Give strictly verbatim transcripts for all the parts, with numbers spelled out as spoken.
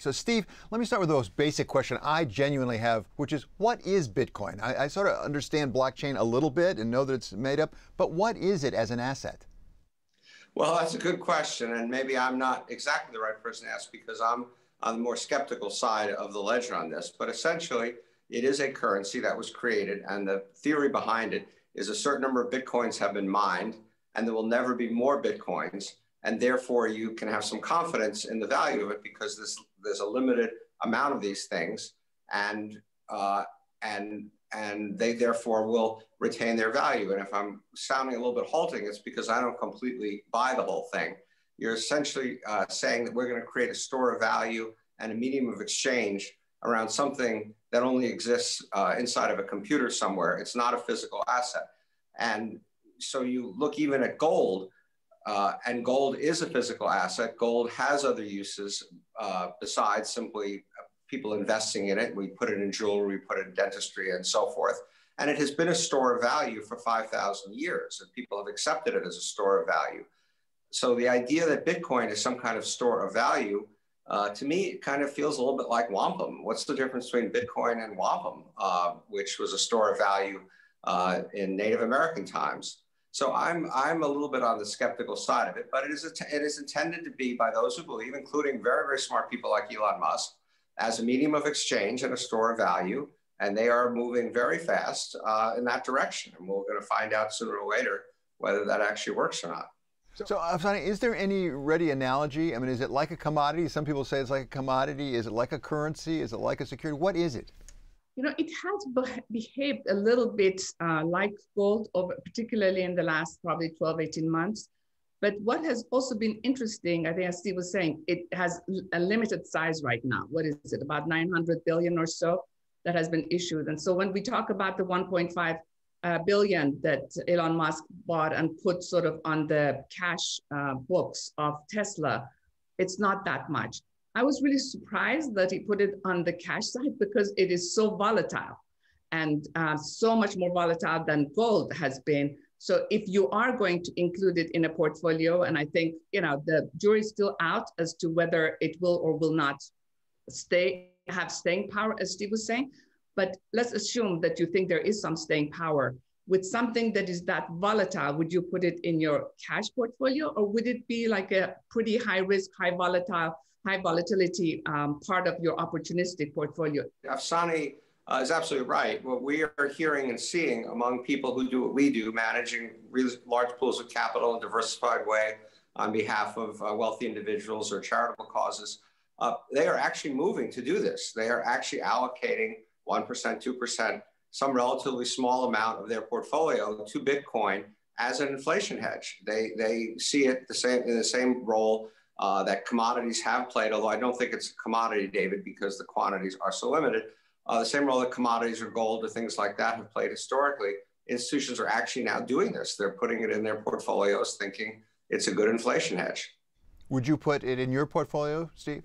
So, Steve, let me start with the most basic question I genuinely have, which is, what is Bitcoin? I, I sort of understand blockchain a little bit and know that it's made up, but what is it as an asset? Well, that's a good question, and maybe I'm not exactly the right person to ask because I'm on the more skeptical side of the ledger on this. But essentially, it is a currency that was created, and the theory behind it is a certain number of Bitcoins have been mined, and there will never be more Bitcoins, and therefore you can have some confidence in the value of it because this, there's a limited amount of these things, and uh, and and they therefore will retain their value. And if I'm sounding a little bit halting, it's because I don't completely buy the whole thing. You're essentially uh, saying that we're going to create a store of value and a medium of exchange around something that only exists uh, inside of a computer somewhere. It's not a physical asset. And so you look even at gold, uh, and gold is a physical asset. Gold has other uses uh, besides simply people investing in it. We put it in jewelry, we put it in dentistry and so forth. And it has been a store of value for five thousand years, and people have accepted it as a store of value. So the idea that Bitcoin is some kind of store of value, uh, to me, it kind of feels a little bit like wampum. What's the difference between Bitcoin and wampum, uh, which was a store of value uh, in Native American times? So I'm, I'm a little bit on the skeptical side of it, but it is, a, it is intended to be by those who believe, including very, very smart people like Elon Musk, as a medium of exchange and a store of value, and they are moving very fast uh, in that direction. And we're going to find out sooner or later whether that actually works or not. So, Afsaneh, is there any ready analogy? I mean, is it like a commodity? Some people say it's like a commodity. Is it like a currency? Is it like a security? What is it? You know, it has behaved a little bit uh, like gold, over, particularly in the last probably twelve, eighteen months. But what has also been interesting, I think as Steve was saying, it has a limited size right now. What is it, about nine hundred billion or so that has been issued. And so when we talk about the one point five uh, billion that Elon Musk bought and put sort of on the cash uh, books of Tesla, it's not that much. I was really surprised that he put it on the cash side because it is so volatile and uh, so much more volatile than gold has been. So if you are going to include it in a portfolio, and I think, you know, the jury's still out as to whether it will or will not stay, have staying power, as Steve was saying, but let's assume that you think there is some staying power. With something that is that volatile, would you put it in your cash portfolio, or would it be like a pretty high risk, high volatile, high volatility um, part of your opportunistic portfolio? Afsaneh Uh, is absolutely right. What we are hearing and seeing among people who do what we do, managing really large pools of capital in a diversified way on behalf of uh, wealthy individuals or charitable causes, uh, they are actually moving to do this. They are actually allocating one percent, two percent, some relatively small amount of their portfolio to Bitcoin as an inflation hedge. They, they see it the same in the same role uh, that commodities have played, although I don't think it's a commodity, David, because the quantities are so limited. Uh, the same role that commodities or gold or things like that have played historically. Institutions are actually now doing this. They're putting it in their portfolios thinking it's a good inflation hedge. Would you put it in your portfolio, Steve?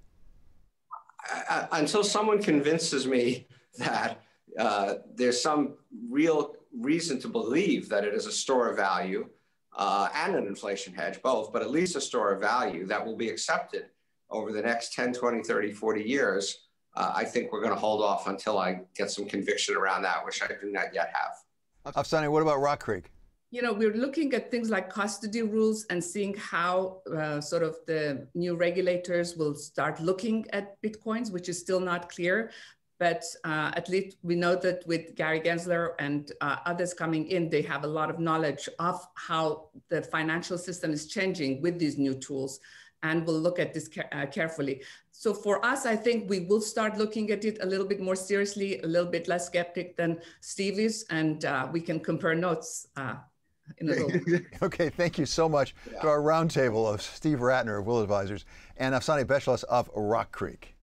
I, I, until someone convinces me that uh, there's some real reason to believe that it is a store of value uh, and an inflation hedge, both, but at least a store of value that will be accepted over the next ten, twenty, thirty, forty years, Uh, I think we're going to hold off until I get some conviction around that, which I do not yet have. Afsaneh, what about RockCreek? You know, we're looking at things like custody rules and seeing how uh, sort of the new regulators will start looking at Bitcoins, which is still not clear. But uh, at least we know that with Gary Gensler and uh, others coming in, they have a lot of knowledge of how the financial system is changing with these new tools. And we'll look at this ca- uh, carefully. So for us, I think we will start looking at it a little bit more seriously, a little bit less skeptic than Steve is, and uh, we can compare notes uh, in a little bit. Okay, thank you so much yeah. to our roundtable of Steve Rattner of Willett Advisors and Afsaneh Beschloss of RockCreek.